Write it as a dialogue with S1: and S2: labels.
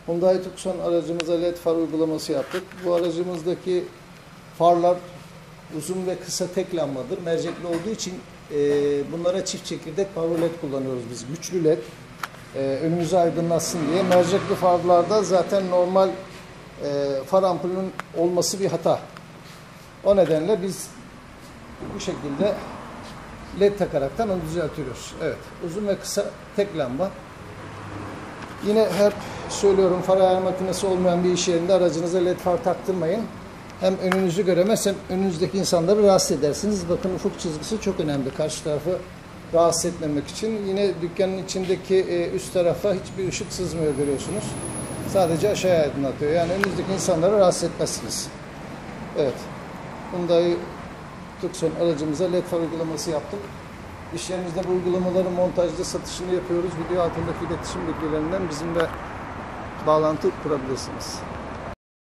S1: Hyundai Tucson aracımıza LED far uygulaması yaptık. Bu aracımızdaki farlar uzun ve kısa tek lambadır. Mercekli olduğu için bunlara çift çekirdek power LED kullanıyoruz biz. Güçlü LED. Önümüzü aydınlatsın diye. Mercekli farlarda zaten normal far ampulünün olması bir hata. O nedenle biz bu şekilde LED takaraktan onu düzeltiyoruz. Evet. Uzun ve kısa tek lamba. Yine hep söylüyorum, far ayar makinesi olmayan bir iş yerinde aracınıza LED far taktırmayın. Hem önünüzü göremez hem önünüzdeki insanları rahatsız edersiniz. Bakın ufuk çizgisi çok önemli. Karşı tarafı rahatsız etmemek için. Yine dükkanın içindeki üst tarafa hiçbir ışık sızmıyor, görüyorsunuz. Sadece aşağıya aydınlatıyor. Yani önünüzdeki insanları rahatsız etmezsiniz. Evet. Hyundai Tucson aracımıza LED far uygulaması yaptık. İş yerimizde bu uygulamaların montajda satışını yapıyoruz. Video altındaki iletişim bilgilerinden bizimle bağlantı kurabilirsiniz.